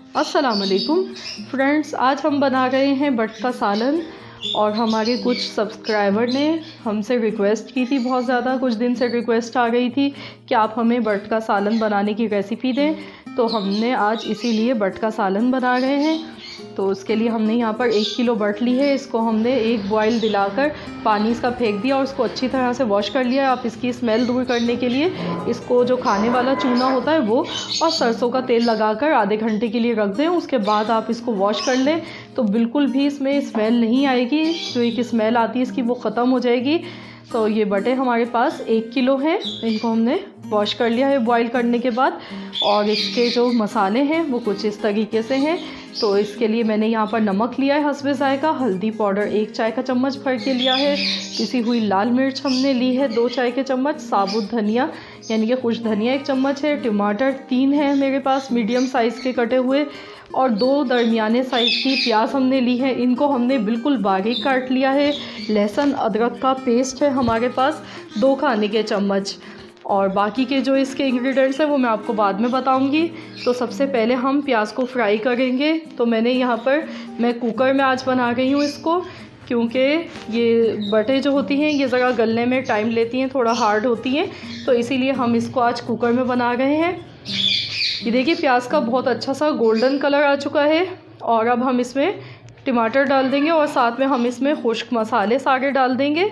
अस्सलाम वालेकुम फ्रेंड्स, आज हम बना रहे हैं बट का सालन। और हमारे कुछ सब्सक्राइबर ने हमसे रिक्वेस्ट की थी, बहुत ज़्यादा कुछ दिन से रिक्वेस्ट आ गई थी कि आप हमें बट का सालन बनाने की रेसिपी दें। तो हमने आज इसीलिए बट का सालन बना रहे हैं। तो उसके लिए हमने यहाँ पर 1 किलो बट ली है। इसको हमने एक बॉयल दिलाकर पानी इसका फेंक दिया और उसको अच्छी तरह से वॉश कर लिया। आप इसकी स्मेल दूर करने के लिए इसको जो खाने वाला चूना होता है वो और सरसों का तेल लगाकर आधे घंटे के लिए रख दें। उसके बाद आप इसको वॉश कर लें तो बिल्कुल भी इसमें स्मेल नहीं आएगी। जो एक स्मेल आती है इसकी वो ख़त्म हो जाएगी। तो ये बटे हमारे पास 1 किलो हैं। इनको हमने वॉश कर लिया है बॉईल करने के बाद। और इसके जो मसाले हैं वो कुछ इस तरीके से हैं। तो इसके लिए मैंने यहाँ पर नमक लिया है हस्बे जायका, हल्दी पाउडर 1 चाय का चम्मच भर के लिया है, पिसी हुई लाल मिर्च हमने ली है 2 चाय के चम्मच, साबुत धनिया यानी कि खुश धनिया 1 चम्मच है, टमाटर 3 है मेरे पास मीडियम साइज़ के कटे हुए, और 2 दरमियाने साइज़ की प्याज हमने ली है। इनको हमने बिल्कुल बारीक काट लिया है। लहसुन अदरक का पेस्ट है हमारे पास 2 खाने के चम्मच। और बाकी के जो इसके इंग्रेडिएंट्स हैं वो मैं आपको बाद में बताऊंगी। तो सबसे पहले हम प्याज को फ्राई करेंगे। तो मैंने यहाँ पर मैं कुकर में आज बना रही हूँ इसको, क्योंकि ये बटें जो होती हैं ये ज़रा गलने में टाइम लेती हैं, थोड़ा हार्ड होती हैं। तो इसीलिए हम इसको आज कुकर में बना रहे हैं। ये देखिए प्याज का बहुत अच्छा सा गोल्डन कलर आ चुका है। और अब हम इसमें टमाटर डाल देंगे और साथ में हम इसमें खुश्क मसाले सारे डाल देंगे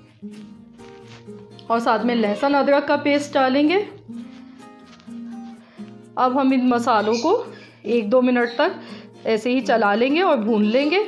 और साथ में लहसुन अदरक का पेस्ट डालेंगे। अब हम इन मसालों को 1-2 मिनट तक ऐसे ही चला लेंगे और भून लेंगे।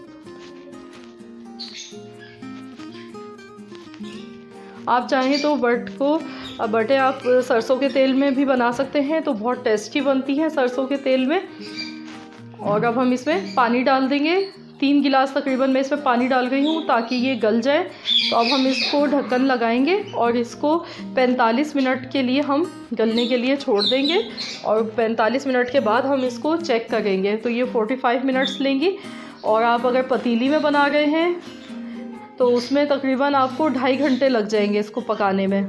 आप चाहें तो बटे आप सरसों के तेल में भी बना सकते हैं, तो बहुत टेस्टी बनती हैं सरसों के तेल में। और अब हम इसमें पानी डाल देंगे। 3 गिलास तकरीबन मैं इसमें पानी डाल रही हूँ ताकि ये गल जाए। तो अब हम इसको ढक्कन लगाएंगे और इसको 45 मिनट के लिए हम गलने के लिए छोड़ देंगे। और 45 मिनट के बाद हम इसको चेक करेंगे। तो ये 45 मिनट्स लेंगी। और आप अगर पतीली में बना रहे हैं तो उसमें तकरीबन आपको 2.5 घंटे लग जाएंगे इसको पकाने में।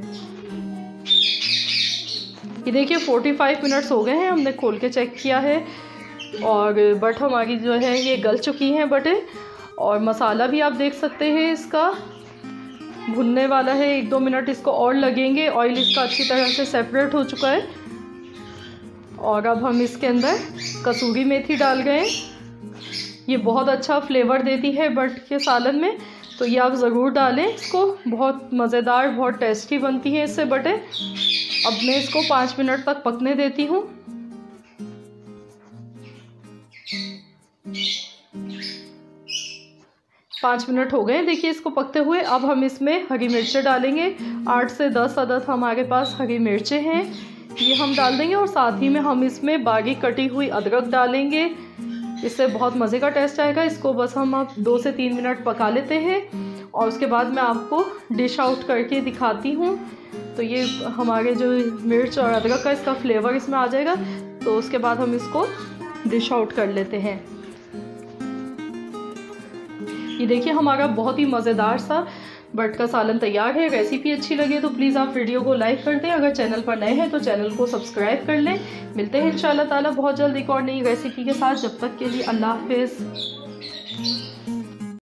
ये देखिए 45 मिनट्स हो गए हैं, हमने खोल के चेक किया है। और बट हमारी जो है ये गल चुकी हैं बटें। और मसाला भी आप देख सकते हैं इसका भुनने वाला है। 1-2 मिनट इसको और लगेंगे। ऑयल इसका अच्छी तरह से सेपरेट हो चुका है। और अब हम इसके अंदर कसूरी मेथी डाल गए। ये बहुत अच्छा फ्लेवर देती है बट के सालन में, तो ये आप ज़रूर डालें इसको। बहुत मज़ेदार, बहुत टेस्टी बनती है इससे बटें। अब मैं इसको 5 मिनट तक पकने देती हूँ। पाँच मिनट हो गए देखिए इसको पकते हुए। अब हम इसमें हरी मिर्चें डालेंगे। 8 से 10 अदद हमारे पास हरी मिर्चें हैं, ये हम डाल देंगे। और साथ ही में हम इसमें बारीक कटी हुई अदरक डालेंगे। इससे बहुत मज़े का टेस्ट आएगा। इसको बस हम अब 2 से 3 मिनट पका लेते हैं और उसके बाद मैं आपको डिश आउट करके दिखाती हूँ। तो ये हमारे जो मिर्च और अदरक का इसका फ्लेवर इसमें आ जाएगा। तो उसके बाद हम इसको डिश आउट कर लेते हैं। ये देखिए हमारा बहुत ही मज़ेदार सा बट का सालन तैयार है। रेसिपी अच्छी लगे तो प्लीज़ आप वीडियो को लाइक कर दें। अगर चैनल पर नए हैं तो चैनल को सब्सक्राइब कर लें। मिलते हैं इंशाल्लाह ताला बहुत जल्द एक और नई रेसिपी के साथ। जब तक के लिए अल्लाह हाफ़िज़।